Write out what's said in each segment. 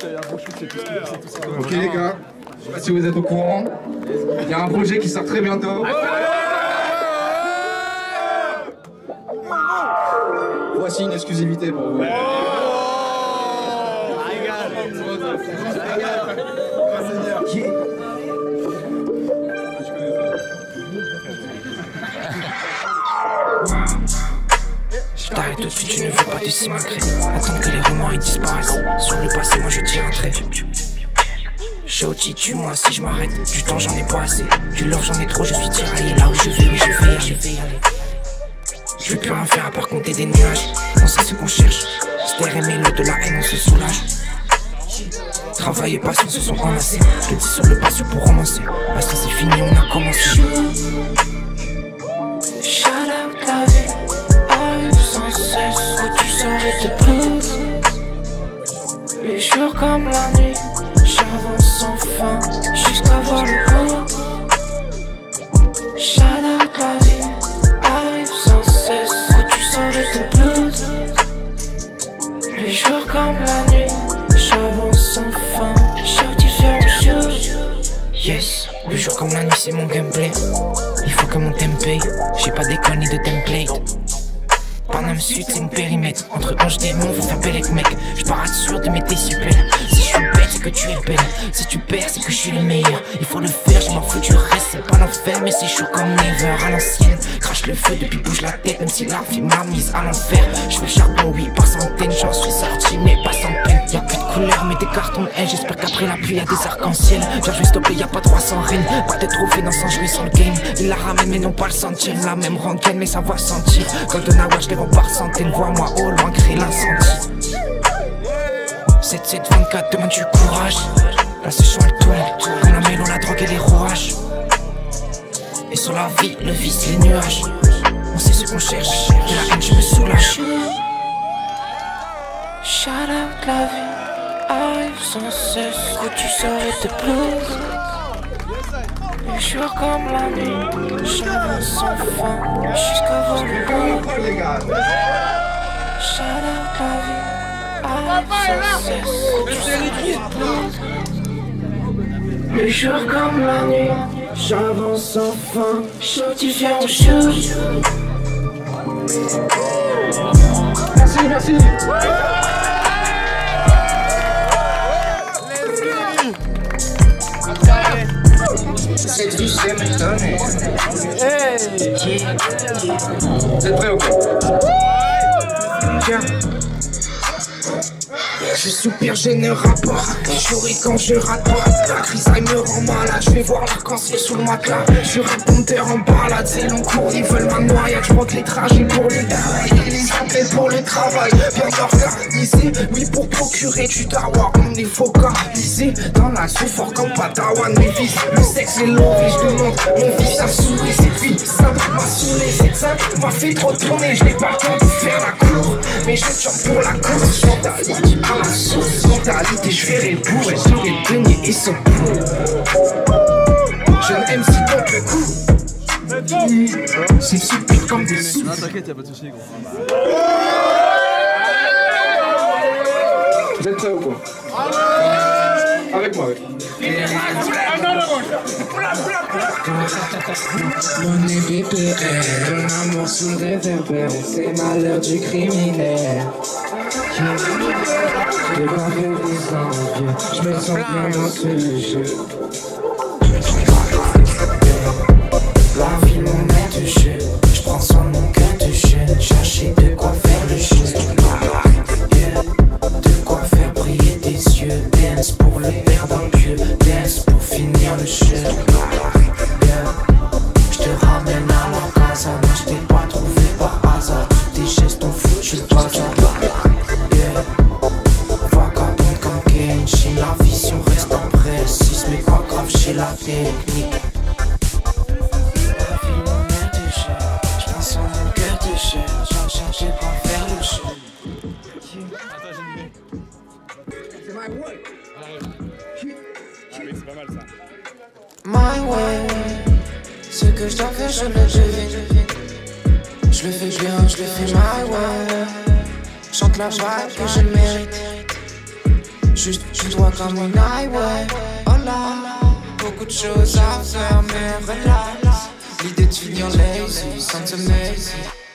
Ok les gars, je sais pas si vous êtes au courant, il y a un projet qui sort très bientôt. Voici une exclusivité pour vous. Je t'arrête tout de suite, tu ne veux pas de simulacrer. Attendre que les remords ils disparaissent. Sur le passé, moi je tire un trait. Shouty, tue-moi si je m'arrête. Du temps j'en ai pas assez. Du love j'en ai trop, je suis tiraillé. Là où je vais, oui je vais y aller. Je vais plus rien faire à part compter des nuages. On sait ce qu'on cherche. Ster et le de la haine, on se soulage. Travail et passion se sont enlacés. Je te dis sur le patio pour romancer. Parce que c'est fini, on a commencé. Shout out la vie, arrive sans cesse. Où tu serais tes blues. Les jours comme la nuit, j'avance sans fin jusqu'à voir le bout. Shout out la vie, arrive sans cesse. Où tu serais tes blues. Les jours comme la nuit, j'avance sans fin. Shout différents choses. Yes, le jour comme la nuit c'est mon gameplay. Il faut que mon thème paye, j'ai pas d'école ni de template. Paname Sud c'est mon périmètre. Entre anges démons faut faire belle mec. J'parate sûr de mes décibels. Si je suis bête c'est que tu es belle. Si tu perds c'est que je suis le meilleur. Il faut le faire, je m'en fous du reste. C'est pas l'enfer mais c'est chaud comme never. À l'ancienne, crache le feu depuis bouge la tête. Même si la vie m'a mise à l'enfer. Je fais le charbon oui par centaines. J'en suis sorti mais pas sans peine. Y'a plus de couleurs mais des cartons haine. J'espère qu'après la pluie y'a des arcs-en-ciel. Genre je vais stopper, y'a pas 300 reines. Pas de trophées dans son jouer sur le game. Il la ramène mais non pas le sentir. La même rengaine mais ça va sentir. Golden Hour je les vends par centaines. Vois-moi au loin créer l'incendie. 7-7-24 demande du courage. La session elle tourne. Comme la mêle on la drogue et les rouages. Et sur la vie, le vice, les nuages. On sait ce qu'on cherche. De la haine je me soulage. Shout out la vie, arrive sans cesse. Où tu serais tes blues. Les jours comme la nuit, j'avance sans fin jusqu'à voir le bout. Shout out la vie, arrive sans cesse. Où tu serais tes blues. Les jours comme la nuit, j'avance sans fin. Show différents choses. Merci, merci. Cette vie c'est m'étonner. Hey. Vous êtes prêts ou quoi? Tiens. Je soupire, j'ai ne rapport. Je souris quand je rate pas. La crise elle me rend malade. Je vais voir l'arc-en-ciel sous le matelas. Je suis répondeur en balade. C'est long cours, ils veulent ma noyade. Je monte les trajets pour le travail. Et les appels pour le travail. Bien organisé, oui pour procurer du dawa. On est focalisé dans la souffrance comme Padawan. Mes fils, le sexe et l'envie. Je demande mon fils à sourire. Cette vie simple m'a saoulé. Cette simple m'a fait trop tourner. Je n'ai pas le temps de faire la cour. Mais je chante pour la course. Mentalité à la source. Mentalité, je ferai le bout. Elle serait le beignet et son pot. Jeune MC contre le coup. C'est stupide comme des sous. Non, t'inquiète, y'a pas de soucis, gros. Vous êtes prêts ou quoi? Avec moi, avec moi. Monnaie BPR, mon amour sous le réverbère. C'est malheur du criminel. Je vais pas faire des envieux. Je me sens bien dans ce jeu. La vie mon aide de jeu. Je prends soin de mon cœur de jeune. Chercher de quoi faire le jeu. De quoi faire briller tes yeux. Dance pour le perdre en Dieu. Dance pour finir le jeu. Je te ramène à la casa. Moi je t'ai pas trouvé par hasard. Tous tes gestes ont foutu toi. Vagabond comme Kenshi. La vision reste en précise. Mais pas grave, j'ai la technique. My way, ce que je dois faire, je le devine. Je le fais bien, je le fais my way. Chante la vibe que je mérite. Juste tout droit comme un highway. Oh là, beaucoup de choses à faire, mais relax. L'idée de finir lazy, sans amazing.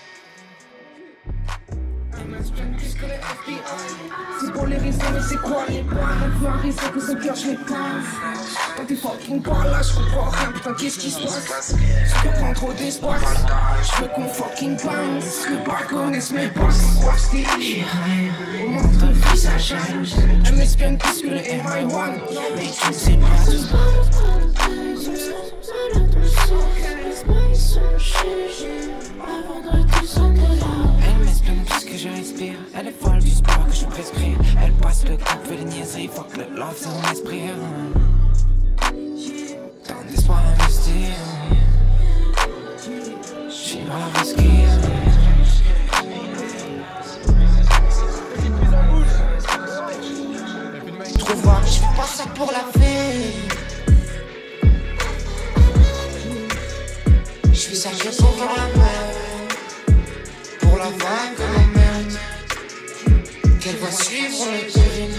C'est pour les raisons, mais c'est quoi les plans? Elle veut arrêter que son cœur je l'épave. Quand t'es fucking par là, je comprends rien, putain qu'est-ce qui se passe? Je peux prendre trop d'espace. Je veux qu'on fucking bounce. Que pas connaisse mes boss. Stylé, au montre le visage jalouse. Elle m'espionne plus que le MI1. Mais tu ne sais pas tout. Elle m'espionne plus que je respire. Elle est folle du sport que je prescris. Elle passe le coup, fait les niaiseries. Fuck le love, c'est mon esprit. Tant d'espoir investi. J'suis dans la risquée. Trop voir, j'fais pas ça pour la vie. J'fais ça que pour la mer. Pour la vague que l'on mérite. Qu'elle va suivre le péril.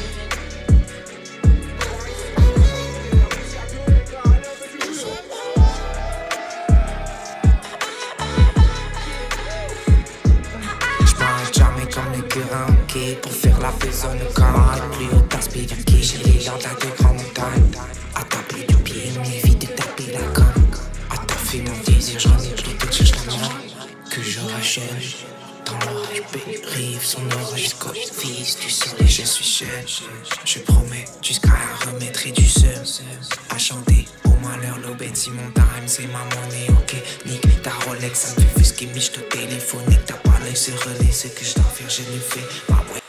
J'm'arrête jamais comme les karaokés pour faire la maison de carré. Plus haut d'un speed qui j'ai les dents de grande montagne. À taper du pied, m'évite de taper la gomme. À taffer mon désir, j'en ai plus que cherche la main. Que je rachète dans l'orage, rive son horoscope. Fils, tu sais, je suis jeune. Je promets jusqu'à la remettre du seum. À chanter au malheur, l'aubette, si mon time, c'est ma monnaie, ok. Nique ta Rolex, ça me fait fusquer, mais j'te téléphone. T'as pas l'œil, c'est relais, ce que je dois faire, je le fais. Ma boy,